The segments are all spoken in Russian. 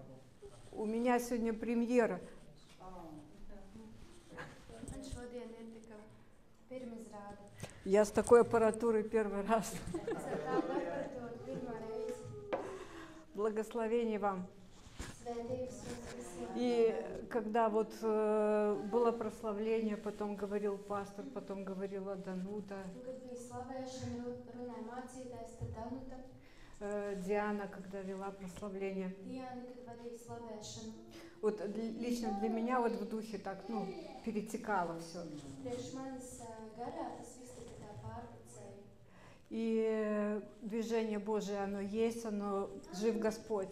У меня сегодня премьера. Я с такой аппаратурой первый раз. Благословение вам. И когда вот было прославление, потом говорил пастор, потом говорила Данута, Диана, когда вела прославление. Вот лично для меня вот в духе так, перетекало все. И движение Божие, оно есть, оно жив Господь.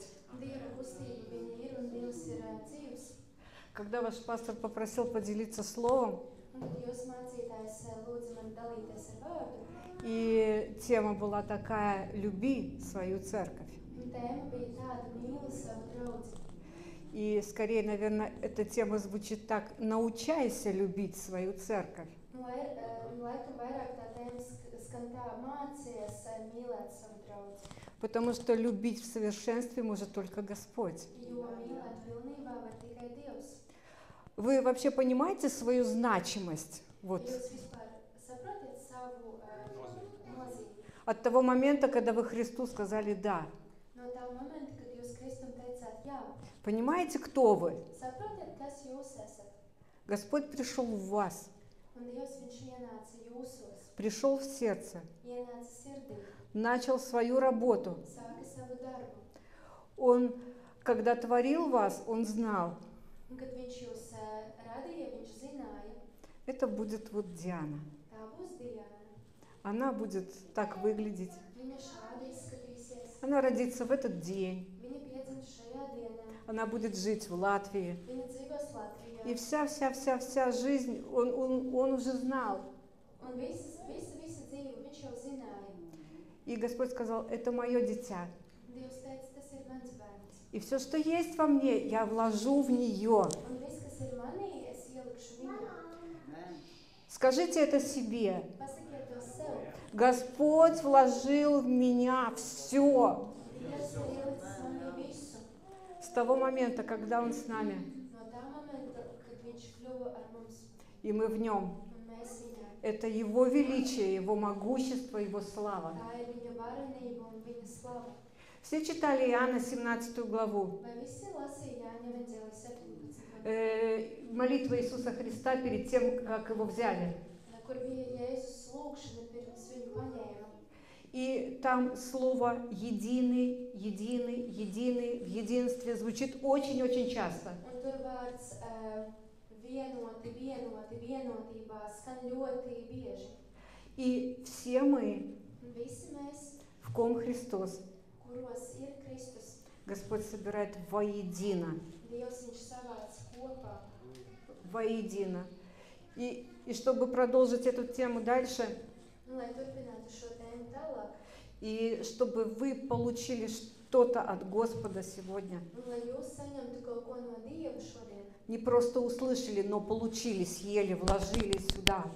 Когда ваш пастор попросил поделиться словом, и тема была такая: люби свою церковь. И скорее, наверное, эта тема звучит так: научайся любить свою церковь. Потому что любить в совершенстве может только Господь. Вы вообще понимаете свою значимость? Вот. От того момента, когда вы Христу сказали «да». Понимаете, кто вы? Господь пришел в вас. Пришел в сердце. Начал свою работу. Он, когда творил вас, Он знал. Это будет вот Диана. Она будет так выглядеть. Она родится в этот день. Она будет жить в Латвии. И вся жизнь он уже знал. И Господь сказал: это мое дитя. И все, что есть во мне, я вложу в нее. Скажите это себе. Господь вложил в меня все. С того момента, когда Он с нами. И мы в Нем. Это Его величие, Его могущество, Его слава. Все читали Иоанна 17 главу. Молитва Иисуса Христа перед тем, как Его взяли. И там слово «единый», «единый», «единый», «в единстве» звучит очень-очень часто. И все мы, в ком Христос, Господь собирает воедино. Воедино. И чтобы продолжить эту тему дальше, и чтобы вы получили что-то от Господа сегодня, не просто услышали, но получили, съели, вложили сюда.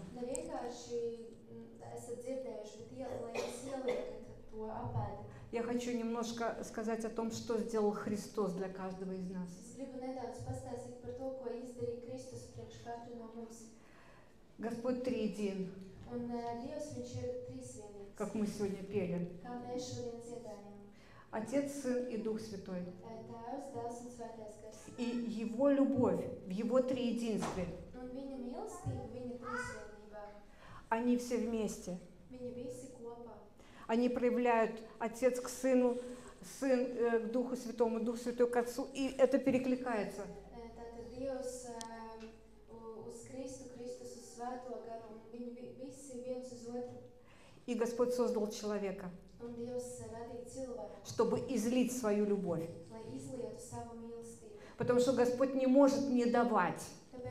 Я хочу немножко сказать о том, что сделал Христос для каждого из нас. Господь триедин, как мы сегодня пели. Отец, Сын и Дух Святой. И Его любовь в Его триединстве. Они все вместе. Они проявляют Отец к Сыну, Сын к Духу Святому, Дух Святой к Отцу, и это перекликается. И Господь создал человека, чтобы излить свою любовь. Потому что Господь не может не давать.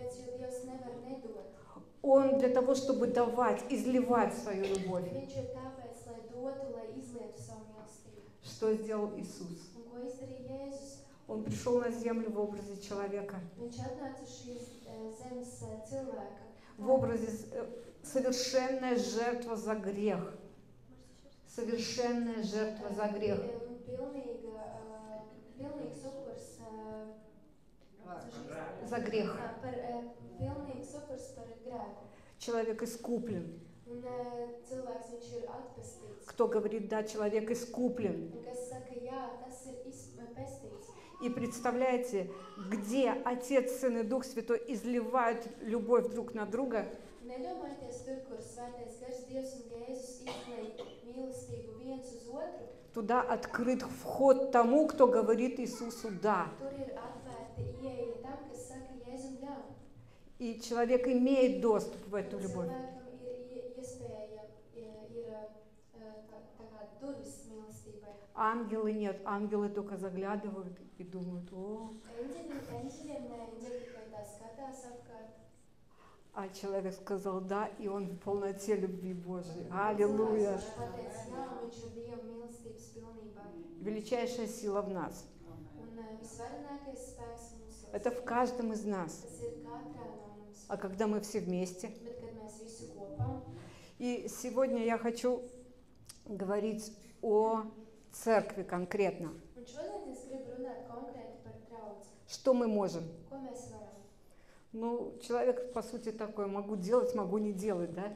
Он для того, чтобы давать, изливать свою любовь. Что сделал Иисус? Он пришел на землю в образе человека. В образе совершенная жертва за грех. Совершенная жертва за грех. за грех. Человек искуплен. Кто говорит, да, человек искуплен. И представляете, где Отец, Сын и Дух Святой изливают любовь друг на друга, туда открыт вход тому, кто говорит Иисусу «да». И человек имеет доступ в эту любовь. Ангелы нет, ангелы только заглядывают и думают: о. А человек сказал «да», и он в полноте любви Божьей. Аллилуйя! Величайшая сила в нас. Это в каждом из нас. А когда мы все вместе? И сегодня я хочу говорить о церкви конкретно. Что мы можем? Ну, человек, по сути, такой: могу делать, могу не делать, да?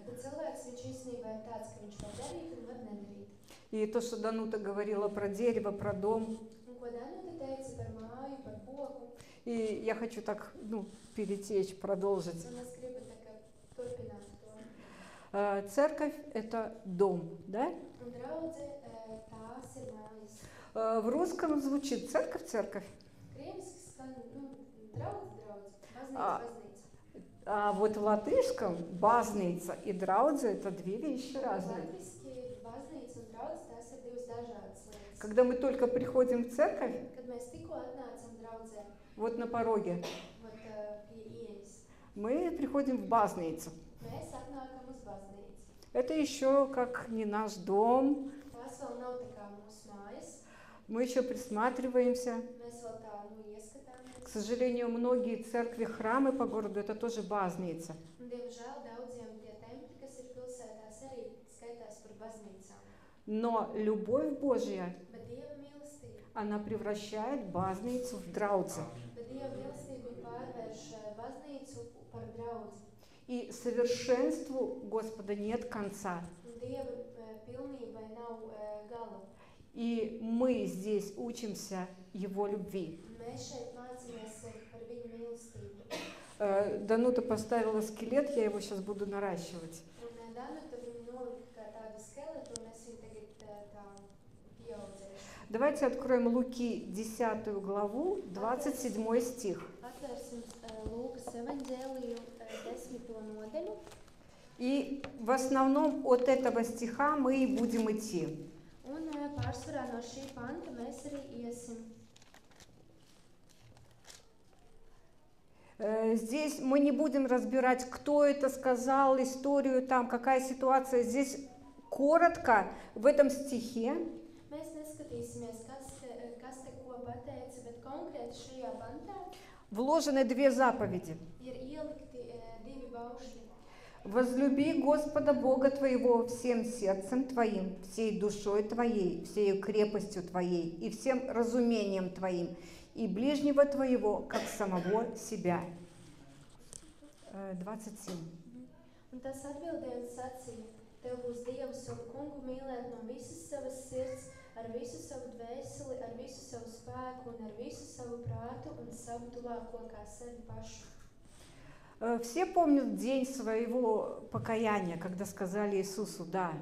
И то, что Данута говорила про дерево, про дом. И я хочу так, перетечь, продолжить. Церковь – это дом, да? В русском звучит церковь. А вот в латышском базнейца и драудзе – это две вещи разные. Когда мы только приходим в церковь, вот на пороге, мы приходим в базнейцу. Это еще как не наш дом. Мы еще присматриваемся. К сожалению, многие церкви, храмы по городу – это тоже базнейца. Но любовь Божья, она превращает базнейцу в драудзе. И совершенству Господа нет конца. И мы здесь учимся Его любви. Данута поставила скелет, я его сейчас буду наращивать. Давайте откроем Луки 10 главу, 27 стих. И в основном от этого стиха мы и будем идти. Здесь мы не будем разбирать, кто это сказал, историю, там, какая ситуация. Здесь коротко в этом стихе вложены две заповеди. Возлюби Господа Бога твоего всем сердцем твоим, всей душой твоей, всей крепостью твоей и всем разумением твоим, и ближнего твоего, как самого себя. 27. Tev būs Dievu savu kungu mīlēt no visas savas sirds, ar visu savu dvēseli, ar visu savu spēku un ar visu savu prātu un savu tuvāko kā sevi pašu. Все помнят день своего покаяния, когда сказали Иисусу «да».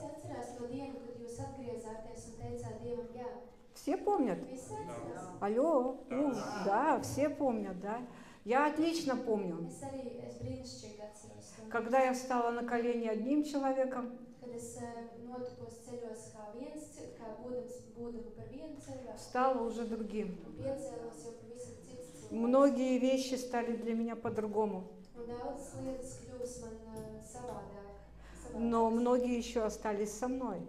Все помнят? Алло, да, все помнят, да. Я отлично помню. Когда я встала на колени одним человеком, стала уже другим. Многие вещи стали для меня по-другому. Но многие еще остались со мной.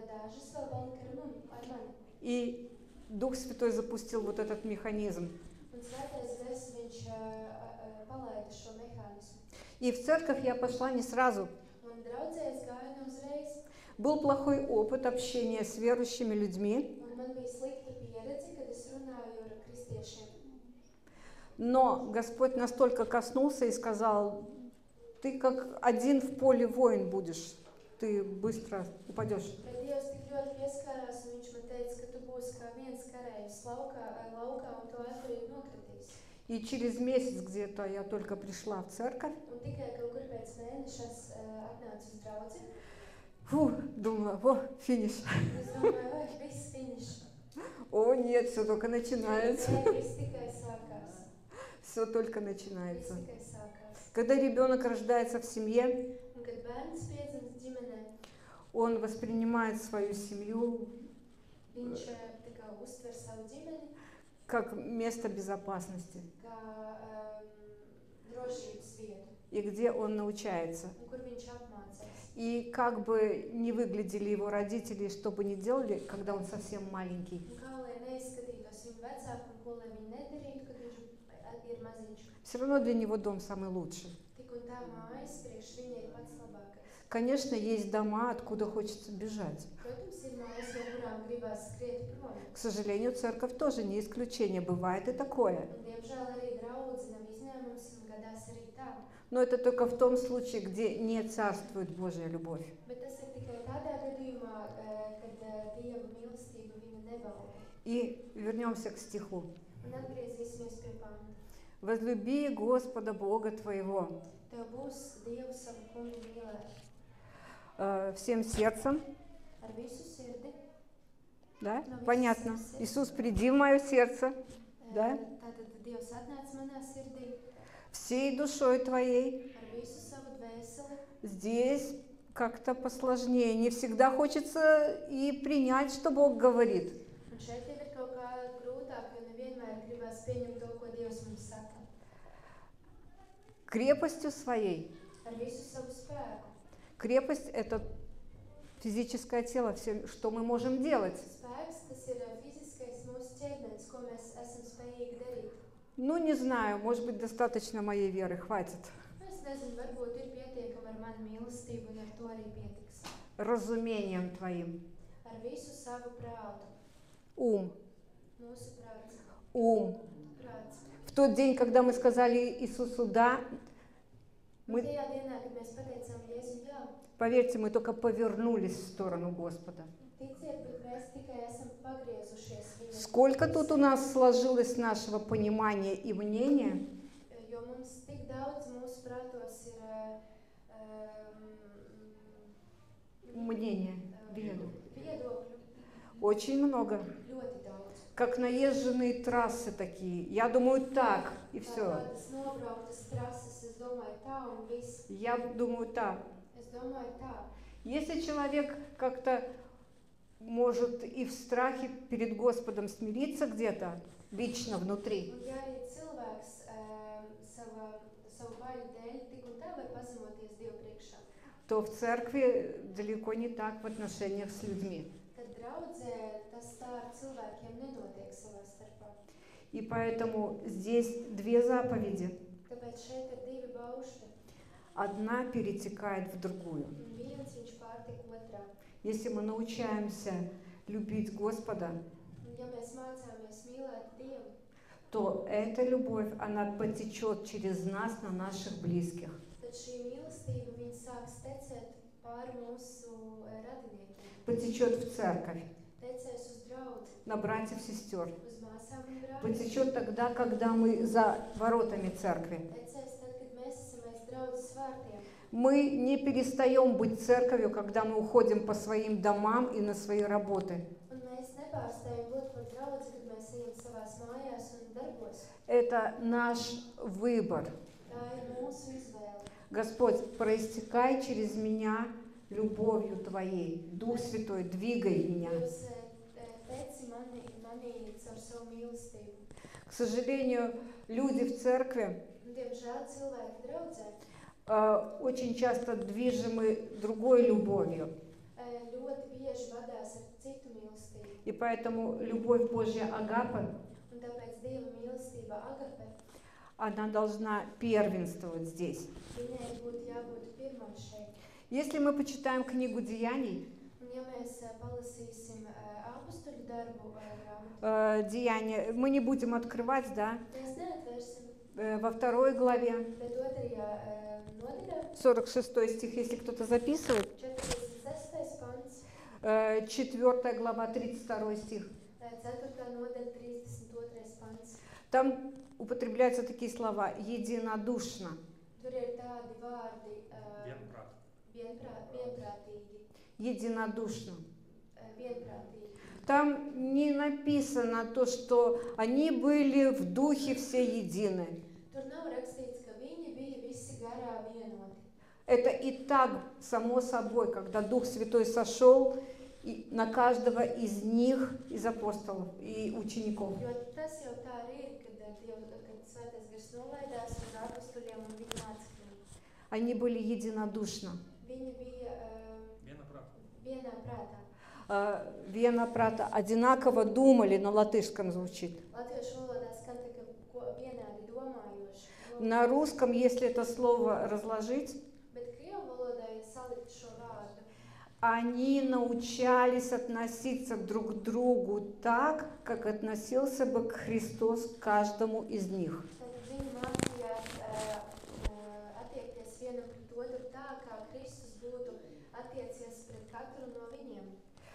И Дух Святой запустил вот этот механизм. И в церковь я пошла не сразу. Был плохой опыт общения с верующими людьми. Но Господь настолько коснулся и сказал: ты как один в поле воин будешь, ты быстро упадешь. Bet Dievs tik ļoti pieskārās, un viņš man teica, ka tu būsi kā viens kareivs laukā, un tu ātri nokritīsi. И через месяц где-то я только пришла в церковь. Un tikai kaut kur pēc mēneša es atnācu uz draudzi. Думала, во, финиш. Es domāju, vai viss finišs. О, нет, все только начинается. Nē, viss tikai sākās. Все только Viss начинается. tikai sākās. Когда ребенок рождается в семье, Un kad bērns piedzimst ģimenē, он воспринимает свою семью viņš tā kā uztver savu ģimeni как место безопасности, kā drošības vietu, и где он научается. un kur viņš apmācās. И как бы не выглядели его родители, что бы ни делали, когда он совсем маленький, Un kā lai neizskatītos viņu vecāki un ko lai viņi nedarītu, kad viņš ir maziņš. все равно для него дом самый лучший. Tik un tā mājas priekš viņa ir pats labākais. Конечно, есть дома, откуда хочется бежать. Protams, ir mājas, no kurām gribās skriet prom. К сожалению, церковь тоже не исключение, бывает и такое. Un, diemžēl, arī draudze nav izņēmums un gadās arī tā. Но это только в том случае, где не царствует Божья любовь. Bet tas ir tikai tādā gadījumā, kad Dieva mīlestība viņa nevalda. И вернемся к стиху. Un atgriezīsimies pie panta. Возлюби Господа Бога твоего Tev būs Dievu savu kungu mīlēt всем сердцем, ar visu sirdi. да? Но Понятно. весь сердце. Иисус, приди в мое сердце, Да? Tātad Dievs atnāca manā sirdī всей душой твоей. ar visu savu dvēseli. Здесь как-то посложнее. Не всегда хочется и принять, что Бог говорит. Un šeit jau ir kaut kā grūtāk, jo nevienmēr gribās pieņemt to, ko Dievs mums saka. Крепостью своей. Ar visu savu spēku. Крепость – это физическое тело, все, что мы можем делать. Spēks, tas ir fiziskais mūsu ķermenis, ko mēs esam spējīgi darīt. Ну, не знаю, может быть, достаточно моей веры, хватит. Es nezinu, varbūt ir pietiekami ar manu mīlestību, un ar to arī pietiks. Разумением твоим. Ar visu savu prātu. Ум. Mūsu prāts. Ум. Prāts. В тот день, когда мы сказали Иисусу «да», Un мы, tajā dienā, kad mēs pateicām Jēzu jā, поверьте, мы только повернулись в сторону Господа. ticiet, bet mēs tikai esam pagriezušies viņa. Сколько тут у нас сложилось нашего понимания и мнения, Jo mums tik daudz mūsu prātos ir мнения, viedokļu. очень много. Ļoti daudz. Как наезженные трассы такие. Я думаю так, и Kā все. tādas nobrauktas trases, es domāju tā un viss. Я думаю так. Es domāju tā. Если человек как-то может и в страхе перед Господом смириться где-то, лично внутри, Un ja arī cilvēks savu baļu dēļ tik un tā var pazemoties Dievu priekšā, то в церкви далеко не так в отношениях с людьми. tad draudzē tas tā ar cilvēkiem nenotiek savā starpā. И поэтому здесь две заповеди. Tāpēc šeit ir divi baušļi, Одна перетекает в другую. un viens viņš pārtiek otrā. Если мы научаемся любить Господа, Un ja mēs mācāmies mīlēt Dievu, то эта любовь, она потечет через нас на наших близких. tad šī mīlestība viņa sāks tecēt pāri mūsu radiniekiem. Потечет в церковь, Tecēs uz draudzi, на братьев, сестер. uz māsām un brāļiem. Потечет тогда, когда мы за воротами церкви. Tecēs tad, kad mēs esam aiz draudzes vārtiem. Мы не перестаем быть церковью, когда мы уходим по своим домам и на свои работы. Un mēs nepārstājam būt par draudzi, kad mēs ejam savās mājās un darbos. Это наш выбор. Tā ir mūsu izvēle. Господь, проистекай через меня любовью Твоей. Дух Святой, двигай меня. Jūs teci manī caur savu mīlestību. К сожалению, люди в церкви Un, diemžēl cilvēki draudzē очень часто движимы другой любовью. ļoti bieži vadās ar citu mīlestību. И поэтому любовь Божья Агапа, Un tāpēc Dieva mīlestība agape, она должна первенствовать здесь. viņai būtu jābūt pirmam šeit. Если мы почитаем книгу Деяний, Un ja mēs palasīsim apustuļu darbu grāmatu, Деяния, мы не будем открывать, да? mēs neatvērsim во 2 главе, Bet 2. Nodaļā, 46 стих, если кто-то записывает, 46. pants, 4 глава, 32 стих. 4. nodaļa, 32. pants. Там употребляются такие слова «единодушно». Tur ir tādi vārdi vienprātīgi, Единодушно. vienprātīgi. Там не написано то, что они были в духе все едины. Tur nav rakstīts, ka viņi bija visi garā vienoti. Это и так само собой, когда Дух Святой сошел и на каждого из них, из апостолов и учеников. Jo tas jau tā arī ir, kad Svētais Gars nolaidās uz apostoļiem un viņu mācekļiem. Они были единодушно. Viņi bija vienā prātā. Viena prāta, одинаково думали, на латышском звучит. Latviešu valodā skan tā, ka vienādi domājoši. На русском, если это слово разложить, Bet krievu valodā, ja salikt šo vārdu, они научались относиться друг к другу так, как относился бы Христос к каждому из них. tad viņi mācījās attiekties vienam pret otru tā, kā Kristus būtu attiecies pret katru no viņiem.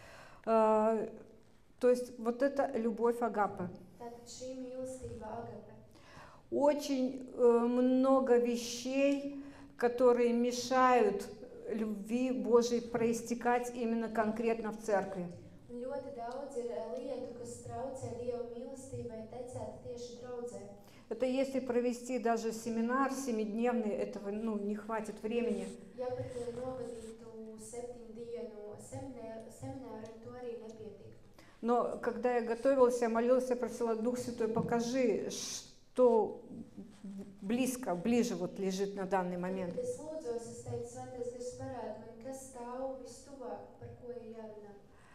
То есть вот это любовь агапы. Tātad šī mīlestība agape. Очень много вещей, которые mешают любви Божией проистекать именно конкретно в церкви. Un ļoti daudz ir lietu, kas traucē Dieva mīlestībai tecēt tieši draudzē. Это если провести даже семинар 7-дневный, этого не хватит времени. Ja pat novadītu 7 dienu semināru, to arī nepietiek. Но когда я готовилась, я молилась, я просила Дух Святой, покажи, что ближе вот лежит на данный момент. Kad es lūdzos, es teicu, Svētais Gars parāda man, kas stāv vistuvāk, par ko ir jārunā.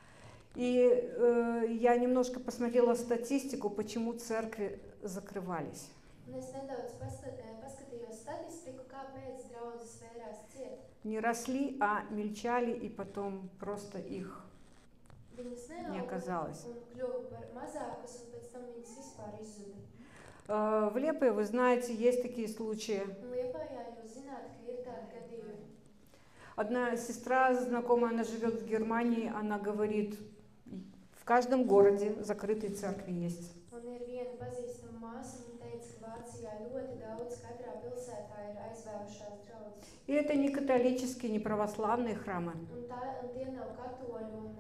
И я немножко посмотрела статистику, почему церкви закрывались. Un es nedaudz paskatījos statistiku, kāpēc draudzes vērās ciet. Не росли, а мельчали, и потом просто их Viņas не neauga оказалось. un kļuva par mazākas, un pēc tam viņas vispār izzuda. В Лепе, вы знаете, есть такие случаи. Un Liepājā jūs zināt, ka ir tādi gadījumi. Одна сестра знакомая, она живет в Германии, она говорит, в каждом городе закрытые церкви есть. Un ir viena pazīstama māsa, un teica, ka Vācijā ļoti daudz katrā pilsētā ir aizvērušās draudzes. И это не католические, не православные храмы. Un tie nav katoļu un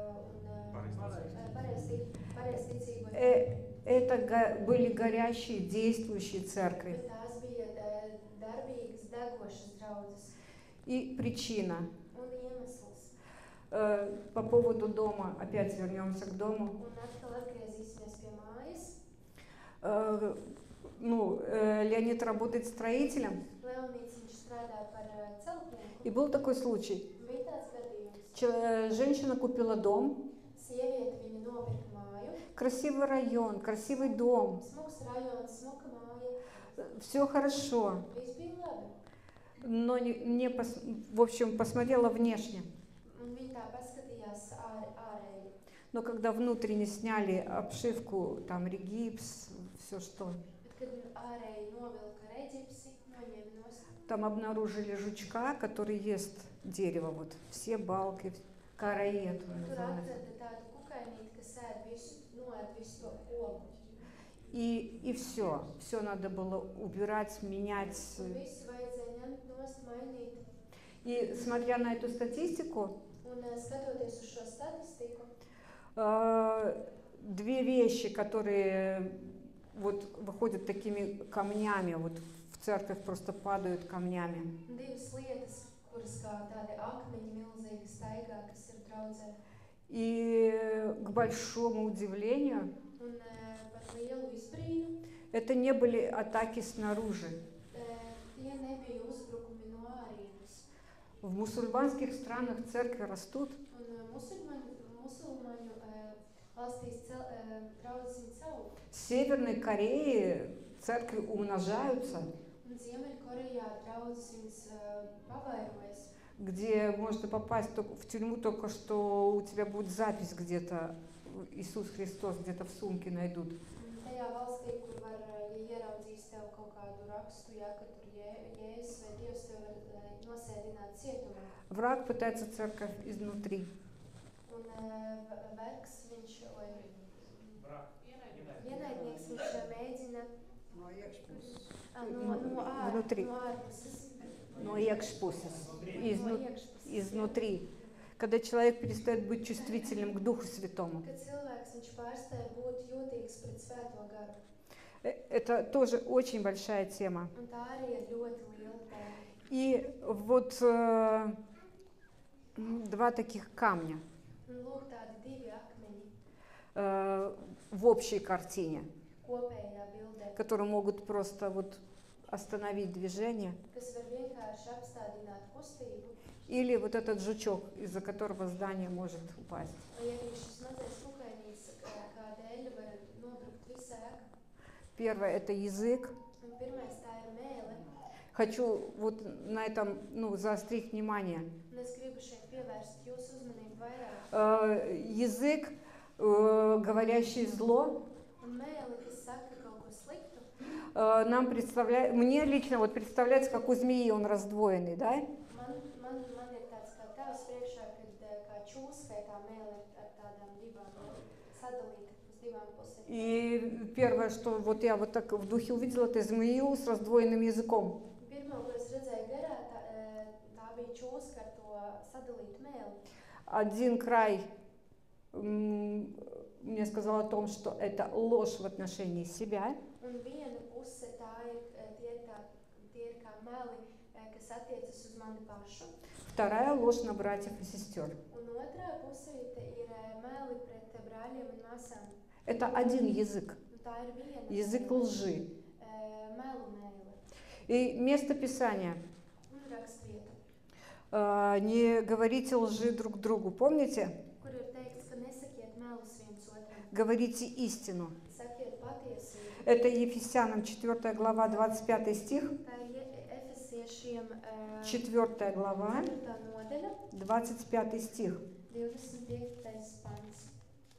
pareizticīgo. Это были горящие, действующие церкви. Bet tās bija darbīgas, degošas draudzes. И причина. Un iemesls. По поводу дома, опять вернемся к дому. Un atkal atgriezīsimies pie mājas. Леонид работает строителем. Leonīts, viņš strādā par celtnieku. И был такой случай. Bija tāds gadījums. Женщина купила дом. Sieviete, viņa nopirka māju. Красивый район, красивый дом. Smuks rajons, smuka māja. Все хорошо. Viss bija labi. Но в общем, посмотрела внешне. Un viņa tā paskatījās ārēji. Но когда внутренне сняли обшивку, там регипс, все что, Bet, kad ārēji novilka reģipsi, noņēma nost, там обнаружили жучка, который ест дерево, вот все балки, караед он tur называется. atrada tādu kukainīti, kas noēd visu to koku. И все надо было убирать, менять. Un visu vajadzēja ņemt nost, mainīt. И смотря на эту статистику, Un skatoties uz šo statistiku, две вещи, которые вот выходят такими камнями, вот в церковь просто падают камнями. divas lietas, kuras kā tādi akmeņi milzīgi staigā, kas ir draudzē. И к большому удивлению, Un par lielu izbrīnu, это не были атаки снаружи. tie nebija uzbrukumi no ārienes. В мусульманских странах церкви растут, Un musulmaņu valstīs draudzes viņu caur. в Северной Корее церкви умножаются, Un Ziemeļkorejā draudzes viņas pavairojas. где можно попасть в тюрьму только что у тебя будет запись где-то, Иисус Христос где-то в сумке найдут. Tajā valstī, kur var, ja ieraudzīs tev kaut rakstu, ja, ka tur Jēzus vai Dievs tev var nosēdināt cietumā. Враг пытается церковь изнутри. Un vergs, viņš, ienaidnieks, viņš mēģina Внутри. no ārpuses. Но экшпусис. No iekšpuses. Изнутри. Когда человек перестает быть чувствительным к Духу Святому. Kad cilvēks, viņš pārstāja būt jūtīgs pret svēto garu. Это тоже очень большая тема. Un tā arī ir ļoti liela tēma. И вот два таких камня Un lūk, tādi divi akmeņi в общей картине, kopējā bildē, которые могут просто вот остановить движение. kas var vienkārši apstādināt kustību, Или вот этот жучок, из-за которого здание может упасть. vai arī šis mazais kukainīts, kādēļ var nobrukt visu ēku. Первое – это язык. Un pirmais tā ir mēle. Хочу вот на этом заострить внимание. Un es gribu šeit pievērst jūsu uzmanību vairāk. Язык, говорящий зло, Un mēle, kas saka kaut ko sliktu, нам представляет, мне лично вот представляется, как у змеи он раздвоенный, да? man ir tāds kā tavs priekšā, kad kā čūskai tā mēle ar tādām divām sadalīta uz divām pusēm. И первое, что вот я вот так в духе увидела, это змею с раздвоенным языком. Pirmā, ko es redzēju garā, tā bija čūska ar to sadalītu mēli. Один край мне сказал о том, что это ложь в отношении себя. Un viena puse tie ir kā meli, kas attiecas uz mani pašu. Вторая ложь на братьев и сестер. Un otrā pusīte ir meli pret brāļiem un māsām. Это один язык, Un tā ir viena язык лжи. melu mēle. И место Писания. Un rakstvieta, Не говорите лжи друг другу. Помните? kur ir teikts, ka nesakiet melus viens otram, Говорите истину. sakiet patiesību. Это Ефесянам 4 глава 25 стих. Tā ir Efesiešiem 4 глава 4. nodaļa, 25 стих. 25. pants.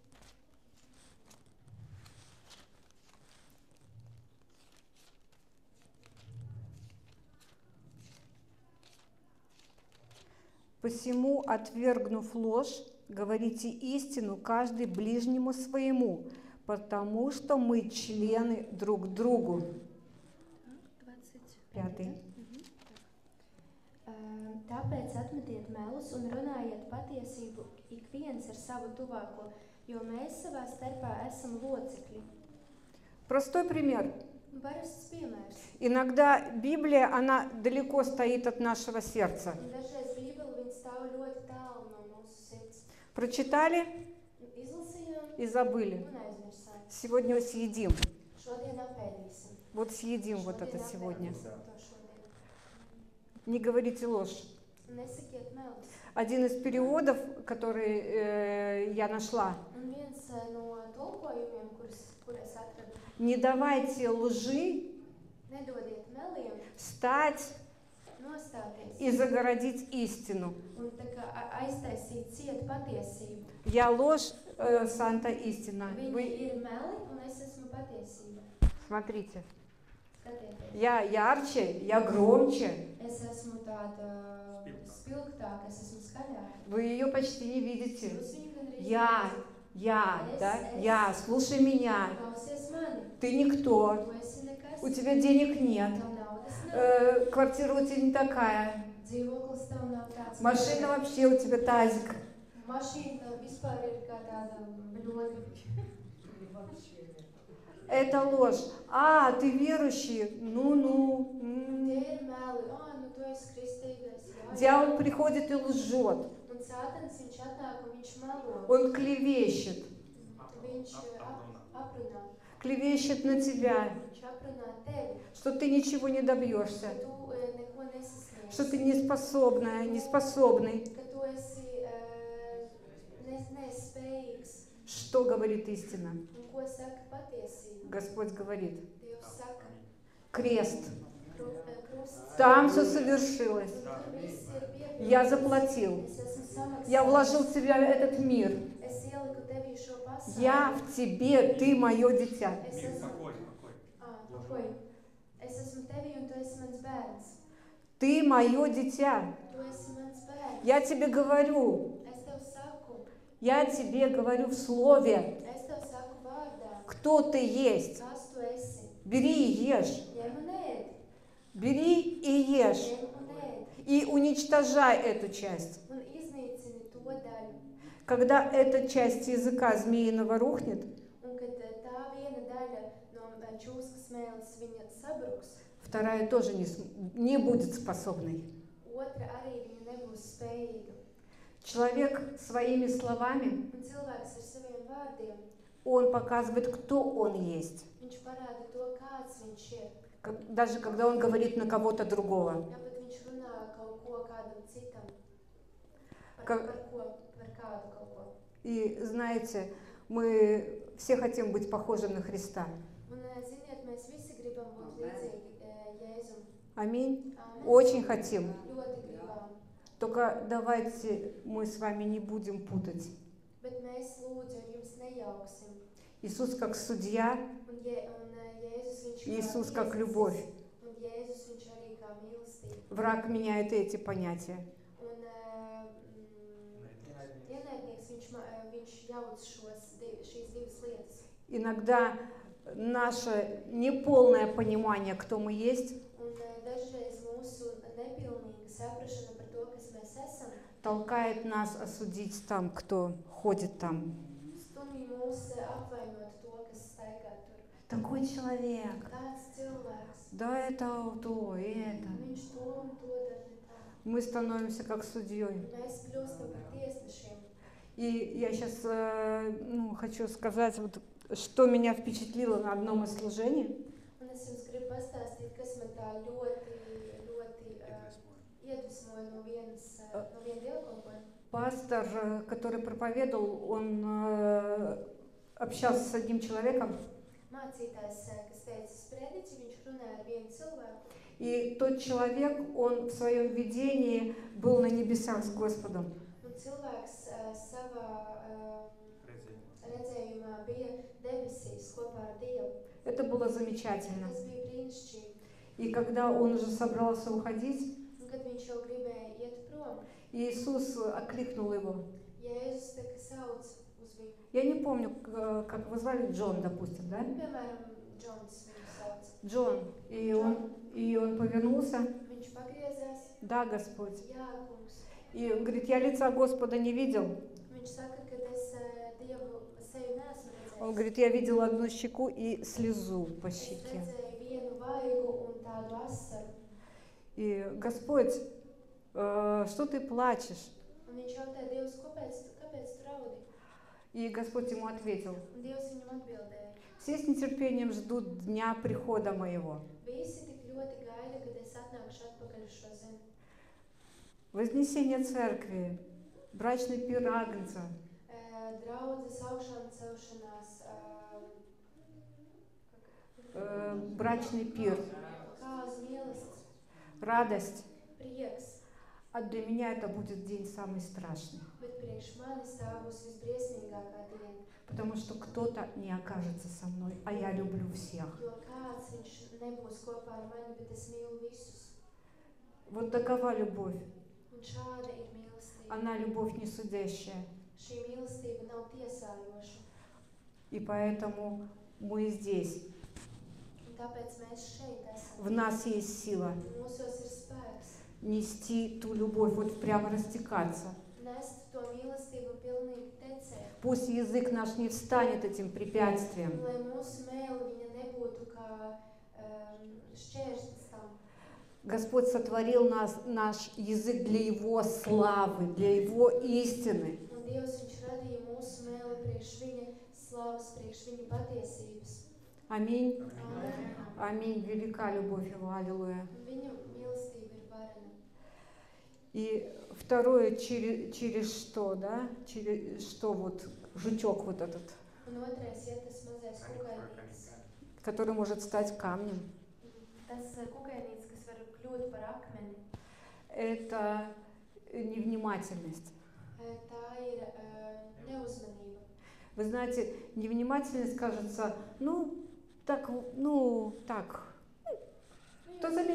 Посему, отвергнув ложь, говорите истину каждый ближнему своему, потому что мы члены друг другу. 5. Tāpēc atmetiet melus un runājiet patiesību ik viens ar savu tuvāko, jo mēs savā starpā esam locekļi. Простой пример. Parasts piemērs. Иногда Библия, она далеко стоит от нашего сердца. Un dažreiz Bībele viņa stāv ļoti tālu no mūsu sirds. Прочитали Izlasījām и забыли. un aizmirsām. Сегодня съедим. Šodien apēdīsim. Вот съедим вот это Šodien сегодня. apēdīsim to šodien. Не говорите ложь. Nesakiet melus. Один из переводов, который я нашла. Un viens no tulkojumiem, kur es atradu, Не давайте лжи nedodiet meliem встать nostāties и загородить истину. un tā kā aiztaisīt ciet patiesību. Я ложь, Санта истина. Viņi Вы ir meli un es esmu patiesība. смотрите. Skatieties. Я ярче, я громче. Es esmu tāda spilgtāka, es esmu skaļāka. Вы ее почти не видите. Jūs viņu gandrīz Я, да? Я, слушай меня. Klausies mani. Ты никто. Tu esi nekas. У тебя денег нет. Tev naudas nav. Квартира у тебя не такая. Dzīvoklis tev nav tāds. Машина вообще у тебя тазик. Mašīna tev vispār ir kā tāda bļoga. Это ложь. А, ты верующий? Ну. Tie ir meli. Nu tu esi kristīgais. Jā. Дьявол приходит и лжет. Un Sātans viņš atnāk un viņš melo. Он клевещет. Viņš aprunā. Клевещет на тебя, Viņš aprunā tevi. что ты ничего не добьешься, Ka tu neko nesasniegsi. что ты неспособная, неспособный. Ka tu esi nespējīgs. Что говорит истина? Un ko saka patiesība? Господь говорит. Dievs saka, Крест. krusts. Там все совершилось. Un tur viss ir piepildīts. Я заплатил. Es esmu samaksājis. Я вложил в тебя этот мир. Es ieliku tevī šo pasauli. Я в тебе, ты мое дитя. Es esmu, Покой. pakoj. Es esmu tevi, un tu esi mans bērns. Ты мое дитя. Tu esi mans bērns. Я тебе говорю, Es tev saku, я тебе говорю в слове, es tev saku vārdā, кто ты есть. kas tu esi. Бери и ешь. Ņem un ēd, Бери и ешь. ņem un ēd, И уничтожай эту часть. un iznīcini to daļu. Когда эта часть языка змеиного рухнет, Un kad tā viena daļa no čūskas mēles viņa sabruks, вторая тоже не будет способной. otra arī viņa nebūs spējīga. Человек своими словами, Un cilvēks ar saviem vārdiem, он показывает, кто он есть. viņš parāda to, kāds viņš ir. Даже когда он говорит на кого-то другого. Ja pat viņš runā kaut ko kādam citam, Как- par kādu kaut ko. И знаете, мы все хотим быть похожим на Христа. Un, ziniet, mēs visi gribam būt līdzīgi Jēzum. Аминь. Āmen. Очень хотим. Ļoti gribam. Только давайте мы с вами не будем путать. Bet mēs lūdzu ar jums nejauksim. Иисус как судья, Un Jēzus viņš Иисус как tiesnesis, любовь. Un Jēzus viņš arī kā mīlestība. Враг меняет эти понятия. Un ienaidnieks viņš jauc šīs divas lietas. Иногда наше неполное понимание, кто мы есть, Un dažreiz mūsu nepilnīga saprašana par to, kas mēs esam, толкает нас осудить там, кто ходит там. stumj mūs apvainot to, kas staigā tur. Такой человек. Tāds cilvēks, Да это то, и это. viņš to un to dara ne tā. Мы становимся как судьей. Mēs kļūstam par tiesnešiem. И я сейчас хочу сказать, вот, что меня впечатлило на одном из служений. Un es jums gribu pastāstīt, kas man tā ļoti iedvesmoja no viena dievkalpojuma. Пастор, который проповедовал, он общался с одним человеком, Mācītājs, kas teica sprediķi, viņš runāja ar vienu cilvēku. и тот человек, он в своем видении был на небесах с Господом. Un cilvēks savā redzējumā bija debesīs kopā ar Dievu. Это было замечательно. Tas bija brīnišķīgi. И когда он уже собрался уходить, Un kad viņš jau gribēja iet prom, Иисус окликнул его. Jēzus tā kā sauc uz viņu. Я не помню, как его звали, Джон, допустим, да? Piemēram, Džons viņu sauc. Джон. И он повернулся. Viņš pagriezās. Да, Господь. Jā, kungs. И он говорит, я лица Господа не видел. Viņš saka, ka es Dievu seju neesmu Он redzējis. говорит, я видел одну щеку и слезу по Es щеке. redzēju vienu vaigu un tādu asaru. И Господь, что ты плачешь? Un viņš jautāja Dievs, kāpēc tu raudi? И Господь ему ответил, Un Dievs viņam atbildēja. все с нетерпением ждут дня прихода моего. Visi tik ļoti gaida, kad es atnākšu atpakaļ uz šo zemi. Вознесение церкви, брачный пир Агнца, Draudzes augšām celšanās, брачный пир, kāzu mīlestības, радость. prieks. А для меня это будет день самый страшный, Bet priekš manis tā būs visbriesmīgākā diena. потому что кто-то не окажется со мной, а я люблю всех. Jo kāds viņš nebūs kopā ar mani, bet es mīlu visus. Вот такова любовь. Un šāda ir mīlestība. Она любовь не судящая. Šī mīlestība nav tiesājoša. И поэтому мы здесь. Un tāpēc mēs šeit esam. В нас есть сила Mūsos ir spēks. нести ту любовь, вот прямо растекаться. Nest to mīlestību pilnīgi tecēt. Пусть язык наш не встанет этим препятствием. Un lai mūsu mēli viņa nebūtu kā šķērslis tam. Господь сотворил наш язык для Его славы, для Его истины. Un Dievs viņš radīja mūsu mēli priekš viņa slavas, priekš viņa patiesības. Аминь. Amen. Аминь. Велика любовь Его. Аллилуйя. Un viņa mīlestība ir varena. И второе, через что, да? Через что вот жучок вот этот, Un otrais, ja tas mazais kukainītis. который может стать камнем. Tas kukainītis, kas var kļūt par akmeni. Это невнимательность. Tā ir neuzmanība. Вы знаете, невнимательность кажется, то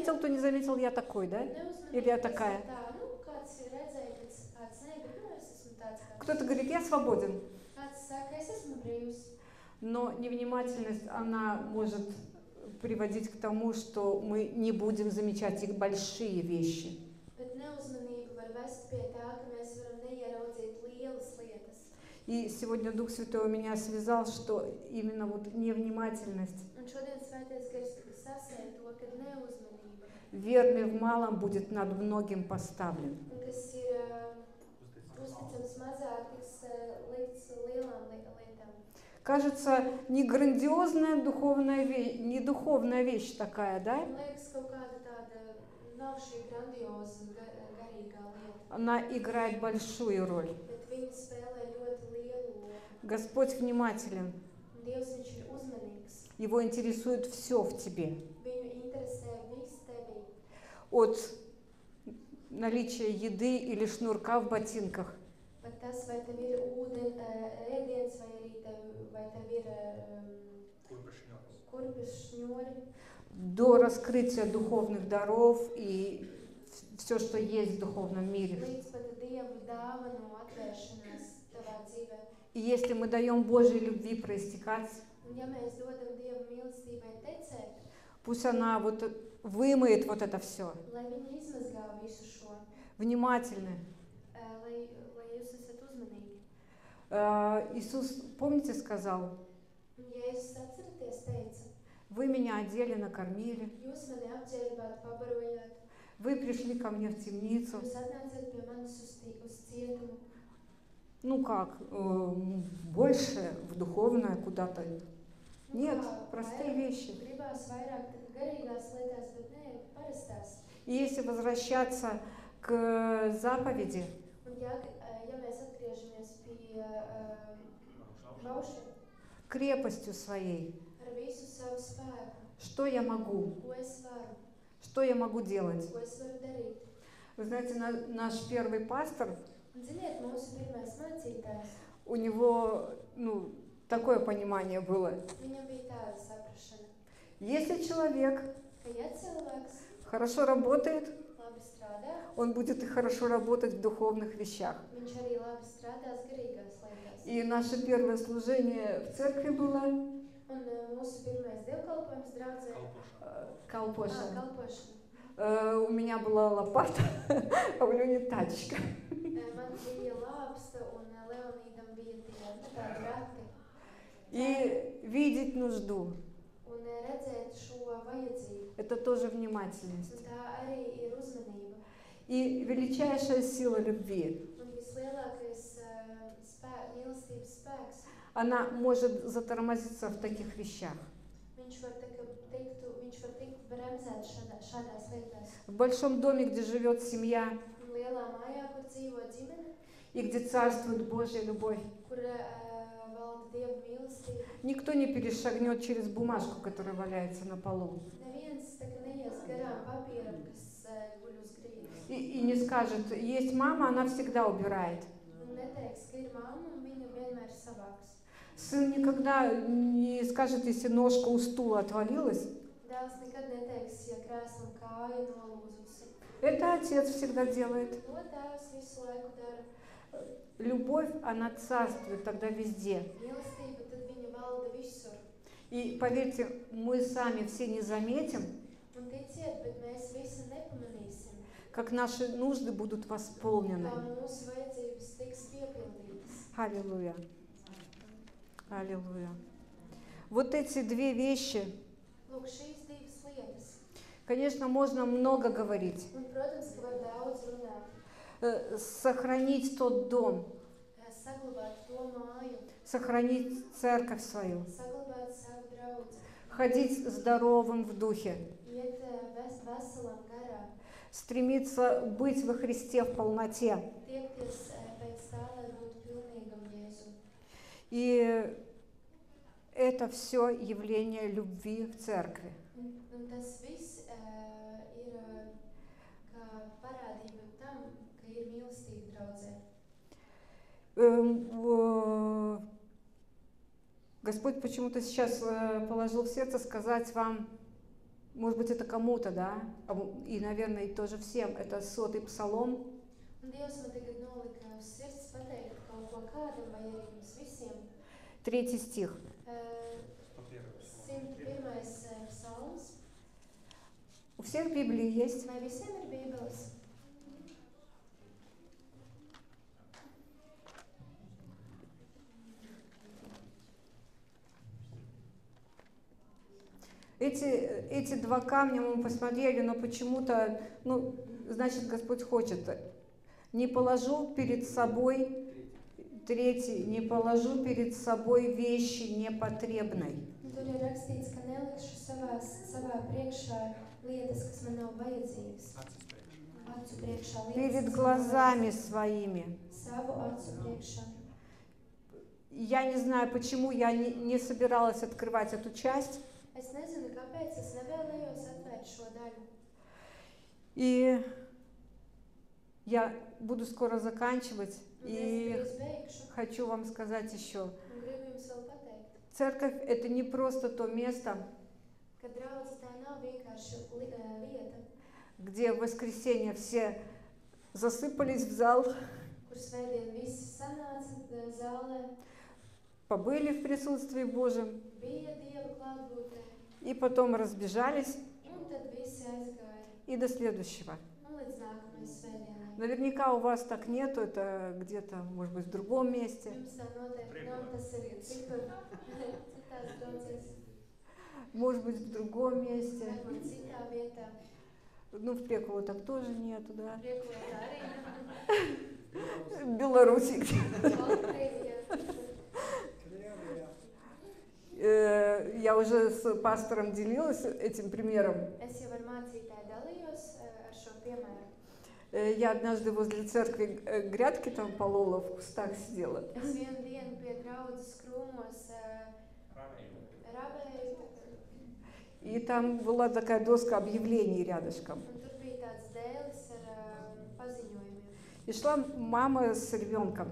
заметил, то не заметил, я такой, да? Или я такая? Tā, nu, kāds ir redzējis, kāds nē, bet nu, es esmu tāds kā. Кто-то говорит, я свободен. Kāds saka, es esmu brīvs. Но невнимательность, она может приводить к тому, что мы не будем замечать их большие вещи. Bet neuzmanība var vest pie tā, ka mēs varam neieraudzīt lielas lietas. И сегодня Дух Святой меня связал, что именно вот невнимательность, Un šodien Svētais Gars sasēja to, ka neuzmanība, верный в малом будет над многим поставлен. un kas ir uzticams mazāk, tiks likts lielām lietām. Кажется, не грандиозная духовная вещь, не духовная вещь такая, да? Man liekas, kaut kāda tāda nav šī grandioza garīgā lieta, Она играет большую роль. bet viņa spēlē ļoti lielu lomu. Господь внимателен. Un Dievs, viņš ir uzmanīgs. Его интересует все в тебе. Viņu interesē viss tevī. От наличия еды или шнурка в ботинках, Pat tas, vai tev ir ēdiens, vai tev ir kurpes šņori, до раскрытия духовных даров и все, что есть в духовном мире. līdz pat Dievu dāvanu atvēršanās tavā dzīvē. И если мы даем Божьей любви проистекать, Un ja mēs dodam Dieva mīlestībai tecēt, пусть она вот вымоет вот это все. lai viņa izmazgā visu šo, Внимательны. lai jūs esat uzmanīgi. Иисус, помните, сказал, Un Jēzus atceraties teica, вы меня одели, накормили, jūs mani apģērbāt, pabarojāt, вы пришли ко мне в темницу. jūs atnācat pie manis uz cietumu. Ну как, больше в духовное куда-то. Nu Нет, kā, простые vairāk вещи. Gribās vairāk garīgās lietās, bet nē, parastās. И если возвращаться к заповеди, Un ja mēs atgriežamies pie baušiem крепостью своей, ar visu savu spēku, что я могу, ko es varu, что я могу делать? ko es varu darīt. Вы знаете, наш первый пастор, Un ziniet, mūsu pirmais mācītājs, у него, такое понимание было. viņam bija tāda saprašana, Если человек ka ja cilvēks хорошо работает, labi strādā, он будет и хорошо работать в духовных вещах. viņš arī labi strādās garīgās lietās. И наше первое служение в церкви было Un mūsu pirmais dievkalpojums draudzē, колпоша. kalpošana. У меня была лопата, а у Лёни тачка. Man bija lāpsta un Leonīdam bija tie tādi rati. И видеть нужду. Un redzēt šo vajadzību. Это тоже внимательность. Un tā arī ir uzmanība. И величайшая сила любви. Un vislielākais mīlestības spēks, Она может затормозиться в таких вещах. viņš var tikt bremzēt šādās lietās. В большом доме, где живет семья, Un lielā mājā, kur dzīvo ģimene, и где царствует Божья любовь, kur valda Dieva mīlestība, никто не перешагнет через бумажку, которая валяется на полу. neviens tā kā neies garām papīram, kas guļ uz grīdas. И не скажет, есть мама, она всегда убирает. Un neteiks, ka ir mamma un viņa vienmēr savāks. Сын никогда не скажет, если ножка у стула отвалилась. Dēls nekad neteiks, ja krēslam kāja nolūzusi. Это отец всегда делает. To tēvs visu laiku dara. Любовь, она царствует тогда везде. Mīlestība, tad viņa valda visur. И поверьте, мы сами все не заметим, Un ticiet, bet mēs visi nepamanīsim, как наши нужды будут восполнены. kā mūsu vajadzības tiks piepildītas. Аллилуйя. Аллилуйя. Вот эти две вещи, Lūk, šīs divas lietas. конечно, можно много говорить. Un, protams, ka var daudz runāt. Сохранить тот дом, Saglabāt to māju, сохранить церковь свою, saglabāt savu draudzi, ходить здоровым в духе, iet veselam garā, стремиться быть во Христе в полноте. tiekties pēc tā, lai būtu pilnīgam Jēzu. И это все явление любви в церкви. Un tas viss ir kā parādība tam, ka ir mīlestība draudzē. Господь почему-то сейчас положил в сердце сказать вам Может быть, это кому-то, да? И, наверное, тоже всем. Это 100-й псалом. Un Dievs man tagad nolika uz sirds pateikt kaut ko kādam vai arī mums visiem. 3 стих. 101. Psalms. У всех Библии есть? Vai visiem ir Bībeles? Эти 2 камня мы посмотрели, но почему-то, значит, Господь хочет. Не положу перед собой, 3, не положу перед собой вещи непотребной. Tur ir rakstīts, ka nelikšu savā priekšā lietas, kas man nav vajadzīgas. Acu priekšā lietas, Перед глазами своими. Savu acu priekšā. Я не знаю, почему я не собиралась открывать эту часть. Es nezinu, kāpēc es nevēlējos atvērt šo daļu. И я буду скоро заканчивать. И хочу вам сказать еще. Церковь — это не просто то место, где в воскресенье все засыпались в зал, побыли в присутствии Божьем, и потом разбежались, и до следующего. Наверняка у вас так нету, это где-то, может быть, в другом месте. Может быть, в другом месте. В Преково так тоже нету, да? В Беларуси я уже с пастором делилась этим примером. Я однажды возле церкви грядки там полола, в кустах сидела. И там была такая доска объявлений рядышком. И шла мама с ребенком.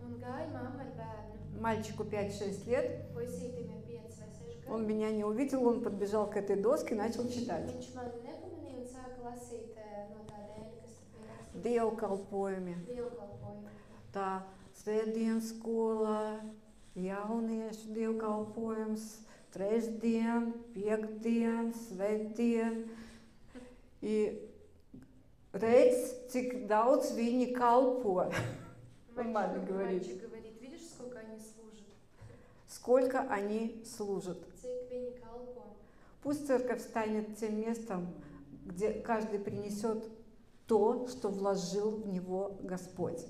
Мальчику 5-6 лет. Он меня не увидел, он подбежал к этой доске и начал читать. Dievkalpojumi. Tā svētdienas skolā, jauniešu dievkalpojums, trešdien, piekdien, svētdien. И reiz, cik daudz viņi kalpo. Мама говорит. Видишь, сколько они служат? Сколько они служат. Пусть церковь станет тем местом, где каждый принесет то, что вложил в него Господь.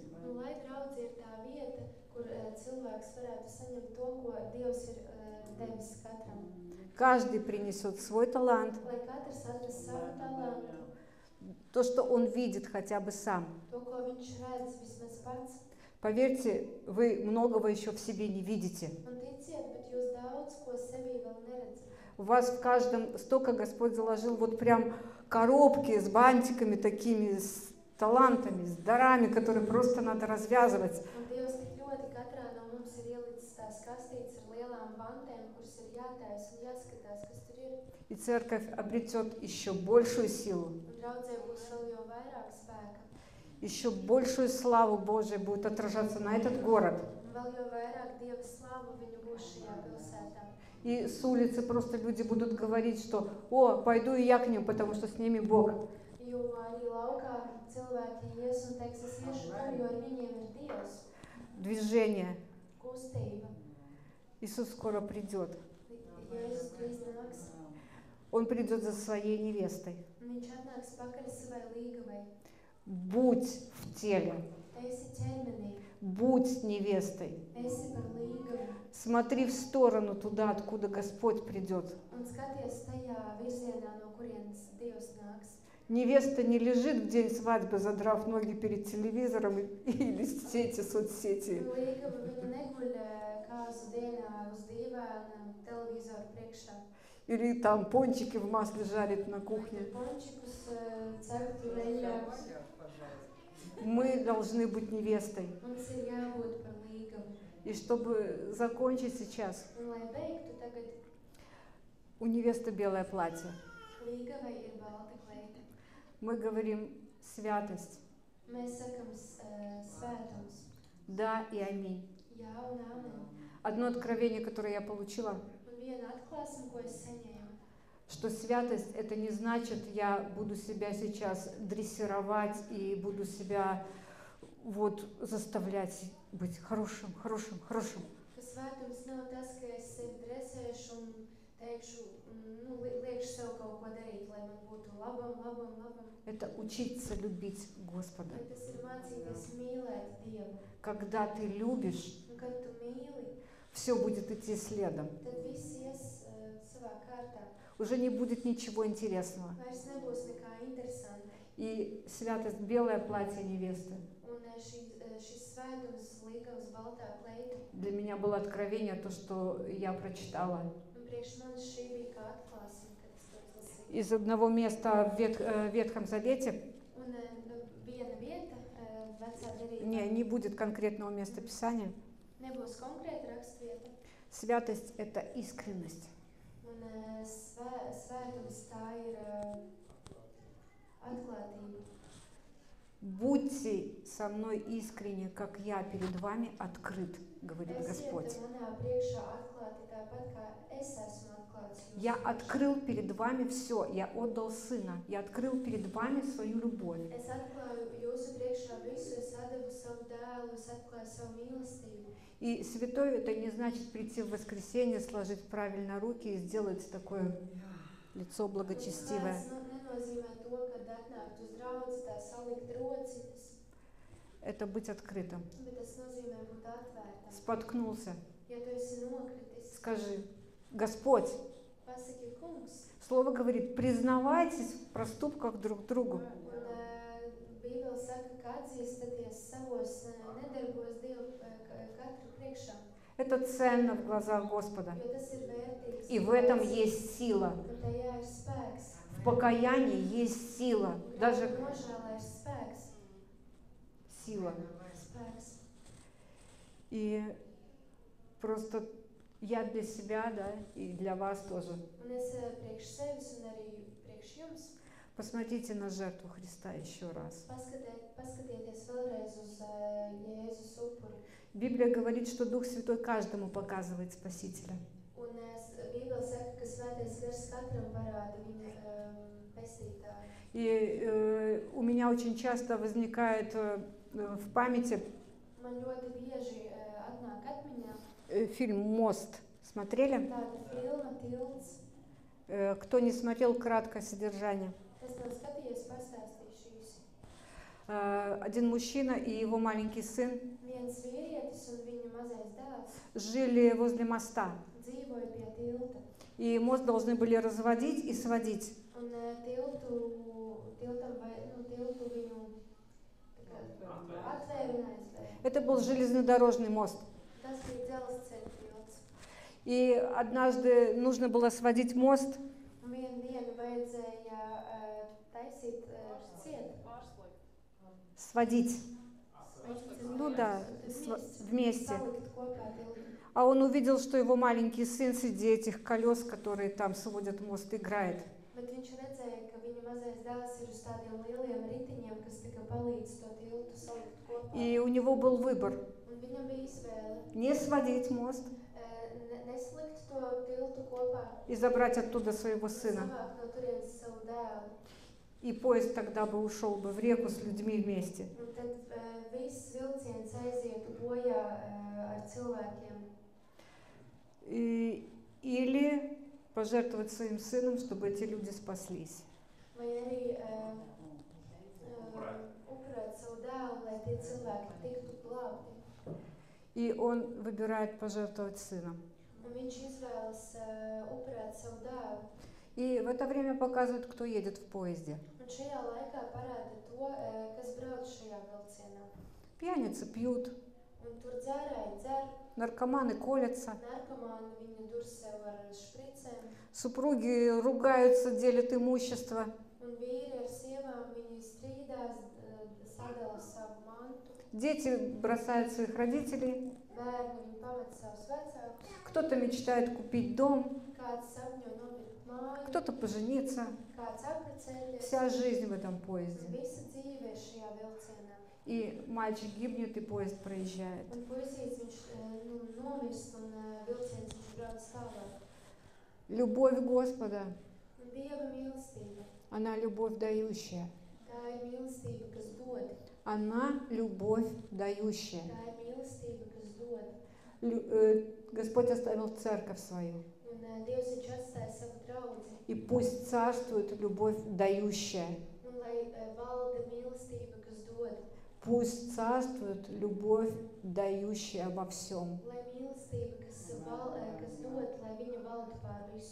Каждый принесет свой талант, то, что он видит хотя бы сам. Поверьте, вы многого еще в себе не видите. У вас в каждом столько Господь заложил, вот прям коробки с бантиками такими, с талантами, с дарами, которые просто надо развязывать. И церковь обретет еще большую силу. Еще большую славу Божию будет отражаться на этот город. И с улицы просто люди будут говорить, что «О, пойду и я к ним, потому что с ними Бог». Движение. Иисус скоро придет. Он придет за своей невестой. Будь в теле. Будь невестой. Смотри в сторону туда, откуда Господь придет. Невеста не лежит в день свадьбы, задрав ноги перед телевизором или сети, соцсети. Или там пончики в масле жарит на кухне. Мы должны быть невестой. И чтобы закончить сейчас, у невесты белое платье. līgavai ir balta kleita. Мы говорим святость. Mēs sakam svētums. Да и аминь. Jā un amen. Одно откровение, которое я получила, Un viena atklāsme, ko es saņēmu, что святость это не значит, я буду себя сейчас дрессировать и буду себя вот заставлять быть хорошим, хорошим, хорошим. ka svētums nav tas, ka es sevi dresēšu un teikšu, liekšu sev kaut ko darīt, lai man būtu labam. Это учиться любить Господа. Bet tas ir mācīties mīlēt Dievu. Когда ты любишь, Un kad tu mīli, все будет идти следом. tad viss ies savā kārtā. Уже не будет ничего интересного. Vairs nebūs nekā interesanta. И святость белое платье невесты. Un šis svētums līgavas baltā kleita. Для меня было откровение, то, что я прочитала. Un priekš manis šī bija kā atklāsme, kad es to izlasīju. Из одного места в Ветхом Завете, Un viena vieta vecā derībā. не будет конкретного места Писания, Nebūs konkrēta rakstvieta. святость – это искренность. Un svētums tā ir atklātība. Будьте со мной искренне, как я перед вами открыт, говорит Господь. Esiet manā priekšā atklāti tāpat, kā es esmu atklāts jūsu Я priekšā. открыл перед вами все, я отдал Сына, я открыл перед вами свою любовь. Es atklāju jūsu priekšā visu, es atdevu savu dēlu, es atklāju savu mīlestību. И святой это не значит прийти в воскресенье, сложить правильно руки и сделать такое лицо благочестивое. Tas nenozīmē to, ka atnākt uz draudzi, tā salikt rociņas, Это быть открытым. bet tas nozīmē būt atvērtam. Споткнулся. Ja tu esi nokritis, Скажи, Господь, pasaki kungs. Слово говорит, признавайтесь в проступках друг другу. Un Bībele saka, ka atzīstaties savos nedarbos Dievu katru priekšā, Это ценно в глазах Господа. jo tas ir vērtīgs. И в этом есть сила. Un tajā ir spēks. В покаянии есть сила. Даже Nožēlē ir spēks. сила. Spēks. И просто я для себя, да, и для вас тоже. Un es priekš sevis un arī priekš jums Посмотрите на жертву Христа еще раз. paskatieties vēlreiz uz Jēzus upuri. Библия говорит, что Дух Святой каждому показывает Спасителя. Un Bībele saka, ka Svētais Gars katram parāda viņa pestītāju. И у меня очень часто возникает в памяти Man ļoti bieži atnāk atmiņā фильм «Мост». Смотрели? tāda filma Tilts. Кто не смотрел, краткое содержание. Es nav skatījies, pastāstīšu īsi. Один мужчина и его маленький сын Viens vīrietis un viņa mazais dēls жили возле моста. dzīvoja pie tilta. И мост должны были разводить и сводить. Un tiltu viņu atvēra un aizvēra. Это был железнодорожный мост. Tas bija dzelzceļa tilts. И однажды нужно было сводить мост, Un vienu dienu vajadzēja taisīt ciet. сводить. Ну да, вместе. Salikt kopā tiltu. А он увидел, что его маленький сын среди этих колес, которые там сводят мост, играет. Bet viņš redzēja, ka viņa mazais dēls ir uz tādiem lieliem ritiņiem, kas tika palīdz to tiltu salikt kopā. И у него был выбор: Un viņam bija izvēle не сводить мост neslikt to tiltu kopā, и забрать оттуда своего сына. savākt no turienes savu dēlu. И поезд тогда бы ушел бы в реку с людьми вместе. Un tad viss vilciens aizietu bojā ar cilvēkiem. Или пожертвовать своим сыном, чтобы эти люди спаслись. Vai arī upurēt savu dēlu, lai tie cilvēki tiktu glābti. И он выбирает пожертвовать сыном. Un viņš izvēlas upurēt savu dēlu. И в это время показывают, кто едет в поезде. Un šajā laikā parāda to, kas brauc šajā vilcienā. Пьяницы пьют, Un tur dzērāji dzer, наркоманы колятся, narkomāni viņi dur sev ar špricēm, супруги ругаются, делят имущество. un vīri ar sievām viņi strīdās, sadala savu mantu. Дети бросают своих родителей, Bērni viņi pamet savus vecākus, кто-то мечтает купить дом, kāds sapņo nopirkt māju, кто-то пожениться. kāds apprecēties. Вся жизнь в этом поезде. Visa dzīve ir šajā vilcienā. И мальчик гибнет, и поезд проезжает. Un puisīts viņš nomirst un vilciens viņš brauc tālāk. Любовь Господа, Un Dieva mīlestība, она любовь дающая. tā ir mīlestība, kas dod. Она любовь дающая. Tā ir mīlestība, kas dod. Господь оставил церковь свою. Un Dievs viņš atstāja savu draudzi. И пусть царствует любовь дающая. Un lai valda mīlestība, kas dod. Пусть царствует любовь дающая во всем. Lai mīlestība, kas